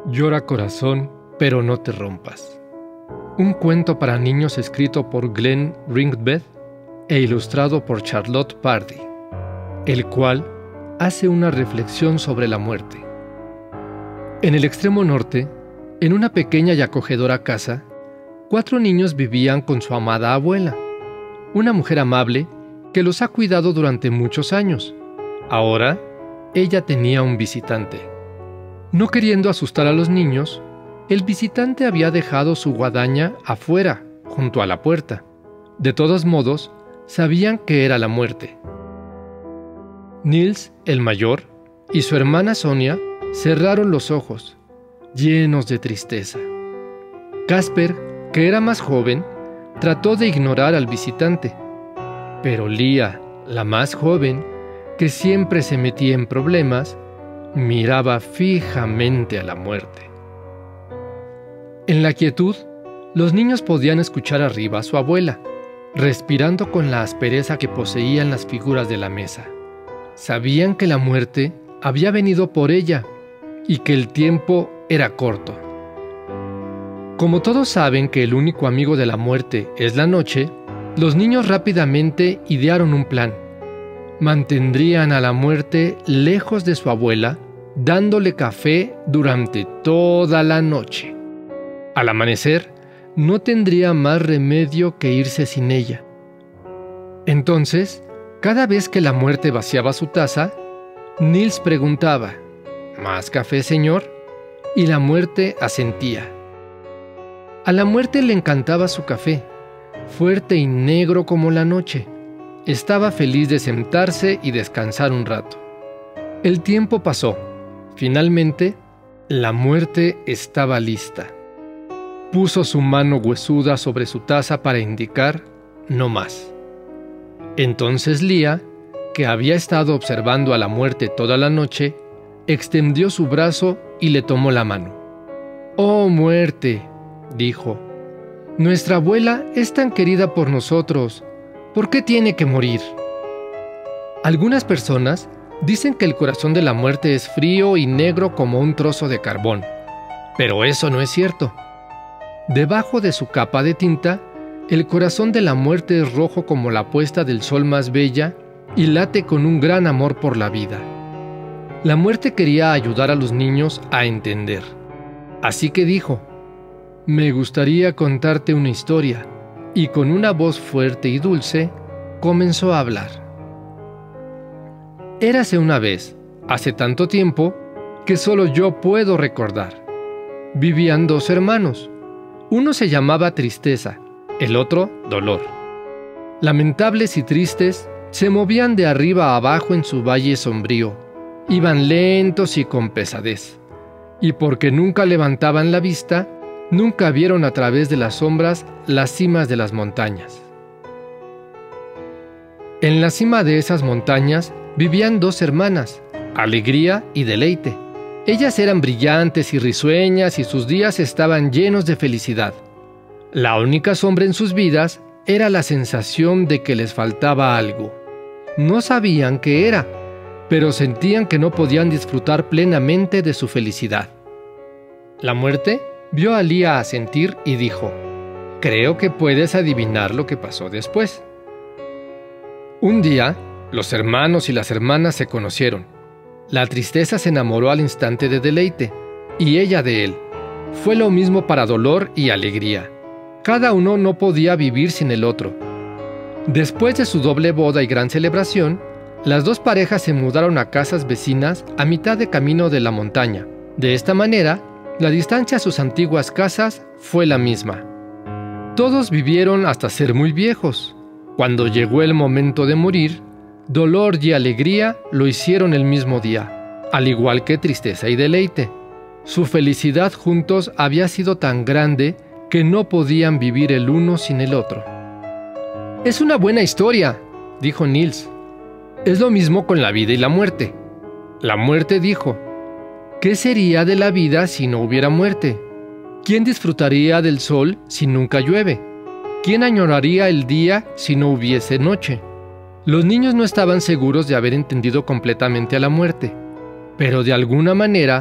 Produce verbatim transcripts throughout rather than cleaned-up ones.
Llora corazón, pero no te rompas. Un cuento para niños escrito por Glenn Ringbead e ilustrado por Charlotte Pardee, el cual hace una reflexión sobre la muerte. En el extremo norte, en una pequeña y acogedora casa, cuatro niños vivían con su amada abuela, una mujer amable que los ha cuidado durante muchos años. Ahora, ella tenía un visitante. No queriendo asustar a los niños, el visitante había dejado su guadaña afuera, junto a la puerta. De todos modos, sabían que era la muerte. Niels, el mayor, y su hermana Sonia cerraron los ojos, llenos de tristeza. Casper, que era más joven, trató de ignorar al visitante, pero Lía, la más joven, que siempre se metía en problemas, miraba fijamente a la muerte. En la quietud, los niños podían escuchar arriba a su abuela, respirando con la aspereza que poseían las figuras de la mesa. Sabían que la muerte había venido por ella y que el tiempo era corto. Como todos saben que el único amigo de la muerte es la noche, los niños rápidamente idearon un plan. Mantendrían a la muerte lejos de su abuela, dándole café durante toda la noche. Al amanecer, no tendría más remedio que irse sin ella. Entonces, cada vez que la muerte vaciaba su taza, Niels preguntaba: ¿Más café, señor? Y la muerte asentía. A la muerte le encantaba su café, fuerte y negro como la noche. Estaba feliz de sentarse y descansar un rato. El tiempo pasó. Finalmente, la muerte estaba lista. Puso su mano huesuda sobre su taza para indicar no más. Entonces Lía, que había estado observando a la muerte toda la noche, extendió su brazo y le tomó la mano. «Oh, muerte», dijo, «nuestra abuela es tan querida por nosotros. ¿Por qué tiene que morir?» Algunas personas dicen que el corazón de la muerte es frío y negro como un trozo de carbón, pero eso no es cierto. Debajo de su capa de tinta, el corazón de la muerte es rojo como la puesta del sol más bella y late con un gran amor por la vida. La muerte quería ayudar a los niños a entender. Así que dijo: «Me gustaría contarte una historia», y con una voz fuerte y dulce, comenzó a hablar. Érase una vez, hace tanto tiempo, que solo yo puedo recordar. Vivían dos hermanos. Uno se llamaba Tristeza, el otro Dolor. Lamentables y tristes, se movían de arriba a abajo en su valle sombrío. Iban lentos y con pesadez. Y porque nunca levantaban la vista, nunca vieron a través de las sombras las cimas de las montañas. En la cima de esas montañas vivían dos hermanas, Alegría y Deleite. Ellas eran brillantes y risueñas y sus días estaban llenos de felicidad. La única sombra en sus vidas era la sensación de que les faltaba algo. No sabían qué era, pero sentían que no podían disfrutar plenamente de su felicidad. La muerte vio a Lía asentir y dijo: «Creo que puedes adivinar lo que pasó después». Un día, los hermanos y las hermanas se conocieron. La Tristeza se enamoró al instante de Deleite, y ella de él. Fue lo mismo para Dolor y Alegría. Cada uno no podía vivir sin el otro. Después de su doble boda y gran celebración, las dos parejas se mudaron a casas vecinas a mitad de camino de la montaña. De esta manera, la distancia a sus antiguas casas fue la misma. Todos vivieron hasta ser muy viejos. Cuando llegó el momento de morir, Dolor y Alegría lo hicieron el mismo día, al igual que Tristeza y Deleite. Su felicidad juntos había sido tan grande que no podían vivir el uno sin el otro. «Es una buena historia», dijo Niels. «Es lo mismo con la vida y la muerte». La muerte dijo: «¿Qué sería de la vida si no hubiera muerte? ¿Quién disfrutaría del sol si nunca llueve? ¿Quién añoraría el día si no hubiese noche?» Los niños no estaban seguros de haber entendido completamente a la muerte, pero de alguna manera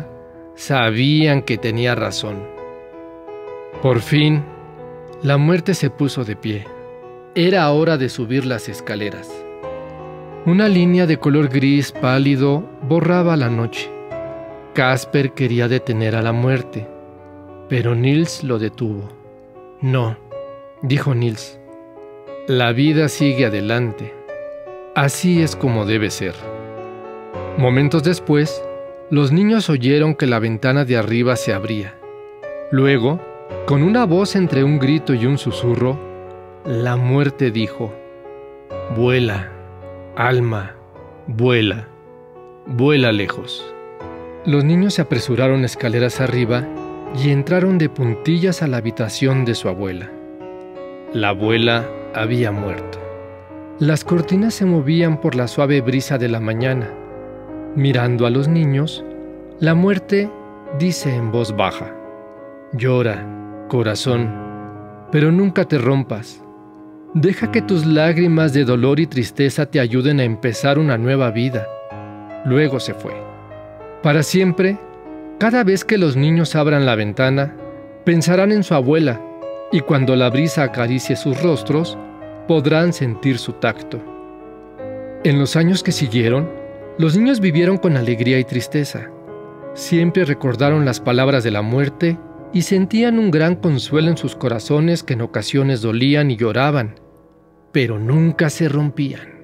sabían que tenía razón. Por fin, la muerte se puso de pie. Era hora de subir las escaleras. Una línea de color gris pálido borraba la noche. Casper quería detener a la muerte, pero Nils lo detuvo. No, dijo Nils. La vida sigue adelante. Así es como debe ser. Momentos después, los niños oyeron que la ventana de arriba se abría. Luego, con una voz entre un grito y un susurro, la muerte dijo: «Vuela, alma, vuela, vuela lejos». Los niños se apresuraron escaleras arriba y entraron de puntillas a la habitación de su abuela. La abuela había muerto. Las cortinas se movían por la suave brisa de la mañana. Mirando a los niños, la muerte dice en voz baja: «Llora, corazón, pero nunca te rompas. Deja que tus lágrimas de dolor y tristeza te ayuden a empezar una nueva vida». Luego se fue. Para siempre, cada vez que los niños abran la ventana, pensarán en su abuela, y cuando la brisa acaricie sus rostros, podrán sentir su tacto. En los años que siguieron, los niños vivieron con alegría y tristeza. Siempre recordaron las palabras de la muerte y sentían un gran consuelo en sus corazones que en ocasiones dolían y lloraban, pero nunca se rompían.